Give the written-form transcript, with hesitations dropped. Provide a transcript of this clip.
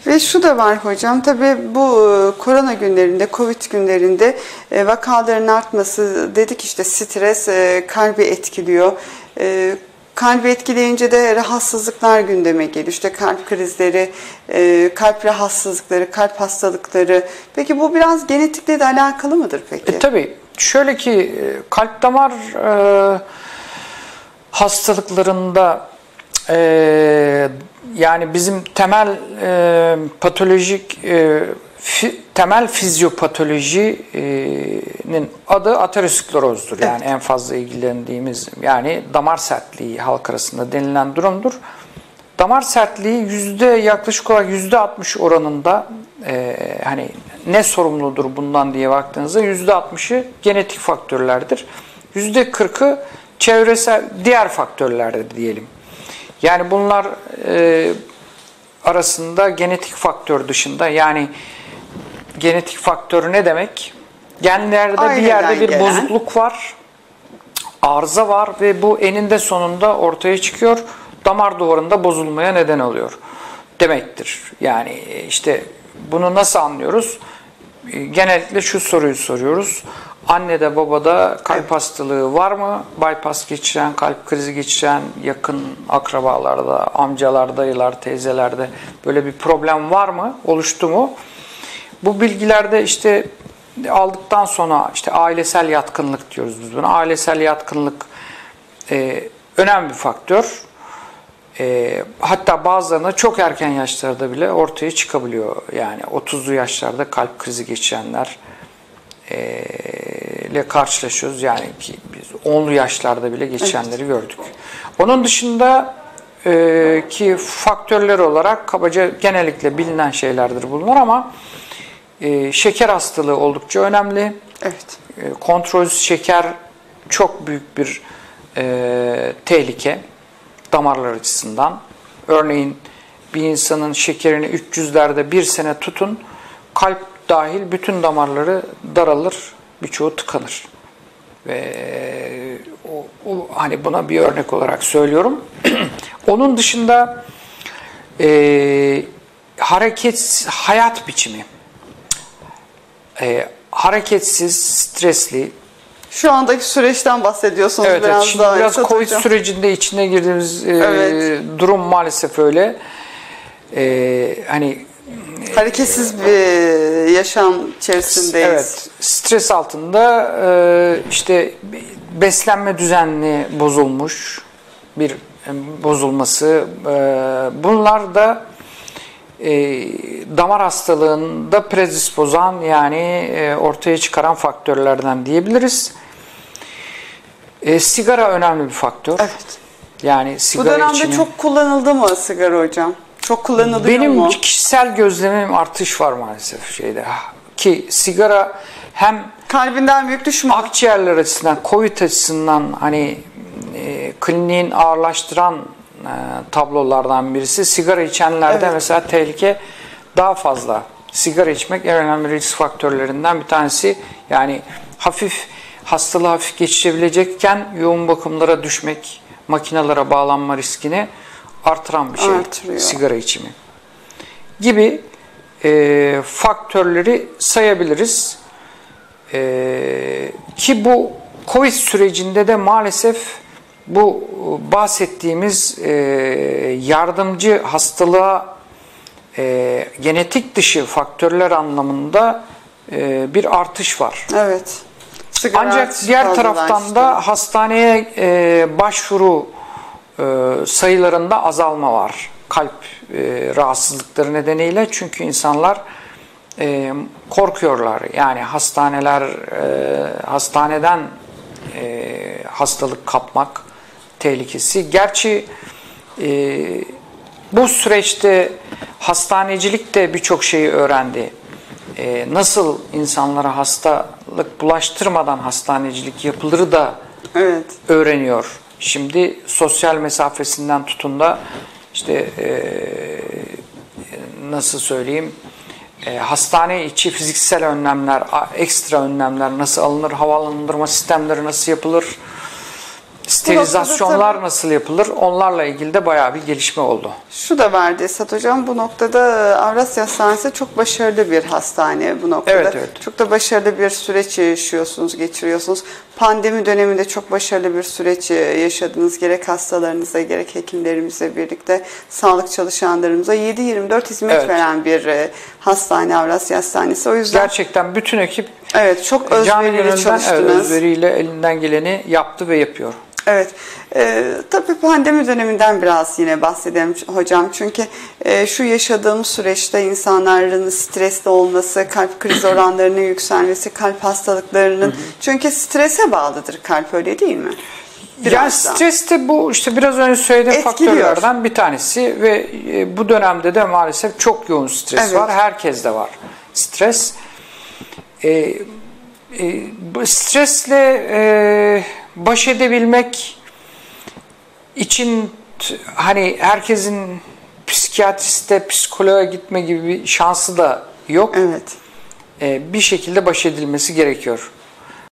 Ve şu da var hocam, tabii bu korona günlerinde, Covid günlerinde vakaların artması, dedik işte stres kalbi etkiliyor. Kalbi etkileyince de rahatsızlıklar gündeme geliyor. İşte kalp krizleri, kalp rahatsızlıkları, kalp hastalıkları. Peki bu biraz genetikle de alakalı mıdır peki? Tabii. Şöyle ki kalp damar hastalıklarında yani bizim temel patolojik temel fizyopatolojinin adı aterosklerozdur. Yani en fazla ilgilendiğimiz, yani damar sertliği halk arasında denilen durumdur. Damar sertliği yaklaşık olarak %60 oranında hani ne sorumludur bundan diye baktığınızda %60'ı genetik faktörlerdir. %40'ı çevresel diğer faktörlerdir diyelim. Yani bunlar arasında genetik faktör dışında, yani genetik faktör ne demek? Genlerde bir yerde bir bozukluk var, arıza var ve bu eninde sonunda ortaya çıkıyor. Damar duvarında bozulmaya neden oluyor demektir. Yani işte bunu nasıl anlıyoruz? Genellikle şu soruyu soruyoruz. Annede babada kalp hastalığı var mı? Bypass geçiren, kalp krizi geçiren yakın akrabalarda, amcalar, dayılar, teyzelerde böyle bir problem var mı? Oluştu mu? Bu bilgilerde işte aldıktan sonra işte ailesel yatkınlık diyoruz biz buna. Ailesel yatkınlık önemli bir faktör. Hatta bazılarında çok erken yaşlarda bile ortaya çıkabiliyor. Yani 30'lu yaşlarda kalp krizi geçirenler ile karşılaşıyoruz. Yani ki biz 10'lu yaşlarda bile geçenleri gördük. Onun dışında ki faktörler olarak kabaca genellikle bilinen şeylerdir bunlar ama şeker hastalığı oldukça önemli. Evet. Kontrolsüz şeker çok büyük bir tehlike damarlar açısından. Örneğin bir insanın şekerini 300'lerde bir sene tutun, kalp dahil bütün damarları daralır, birçoğu tıkanır. Ve hani buna bir örnek olarak söylüyorum. Onun dışında hayat biçimi. Hareketsiz, stresli. Şu andaki süreçten bahsediyorsunuz, evet, biraz şimdi daha. Biraz Covid sürecinde içine girdiğimiz durum maalesef öyle. Hani hareketsiz bir yaşam içerisindeyiz. Evet, stres altında işte beslenme düzenli bozulmuş bir bozulması. Bunlar da damar hastalığında predispozan, yani ortaya çıkaran faktörlerden diyebiliriz. Sigara önemli bir faktör. Evet. Yani sigara bu dönemde içimi, çok kullanıldı mı sigara hocam? Çok kullanılıyor benim mu? Benim kişisel gözlemim artış var maalesef şeyde. Ki sigara hem kalbinden büyük düşman, akciğerler açısından, COVID açısından hani kliniğin ağırlaştıran tablolardan birisi. Sigara içenlerde mesela tehlike daha fazla. Sigara içmek en önemli risk faktörlerinden bir tanesi. Yani hastalığı hafif geçirebilecekken yoğun bakımlara düşmek, makinalara bağlanma riskini artıran bir şey. Artırıyor. Sigara içimi gibi faktörleri sayabiliriz. Ki bu Covid sürecinde de maalesef bu bahsettiğimiz yardımcı hastalığa genetik dışı faktörler anlamında bir artış var. Evet. Ancak diğer taraftan da hastaneye başvuru sayılarında azalma var. Kalp rahatsızlıkları nedeniyle, çünkü insanlar korkuyorlar. Yani hastaneden hastalık kapmak tehlikesi. Gerçi bu süreçte hastanecilik de birçok şeyi öğrendi. Nasıl insanlara hastalık bulaştırmadan hastanecilik yapılır da öğreniyor. Şimdi sosyal mesafesinden tutun da işte nasıl söyleyeyim, hastane içi fiziksel önlemler, ekstra önlemler nasıl alınır, havalandırma sistemleri nasıl yapılır, sterilizasyonlar nasıl yapılır? Onlarla ilgili de bayağı bir gelişme oldu. Şu da vardı Esat Hocam, bu noktada Avrasya Hastanesi çok başarılı bir hastane bu noktada. Evet, evet. Çok da başarılı bir süreç yaşıyorsunuz, geçiriyorsunuz. Pandemi döneminde çok başarılı bir süreç yaşadınız. Gerek hastalarınızla, gerek hekimlerimizle birlikte, sağlık çalışanlarımıza 7/24 hizmet veren bir hastane Avrasya Hastanesi. O yüzden gerçekten bütün ekip çok özverili çalıştınız. Özveriyle elinden geleni yaptı ve yapıyor. Evet. Tabii pandemi döneminden biraz yine bahsedelim hocam. Çünkü şu yaşadığımız süreçte insanların stresli olması, kalp kriz oranlarının yükselmesi, kalp hastalıklarının, çünkü strese bağlıdır kalp, öyle değil mi? Yani stres de bu işte biraz önce söylediğim faktörlerden bir tanesi ve bu dönemde de maalesef çok yoğun stres var. Herkeste var stres. Bu stresle baş edebilmek için hani herkesin psikiyatriste, psikoloğa gitme gibi bir şansı da yok. Evet. Bir şekilde baş edilmesi gerekiyor.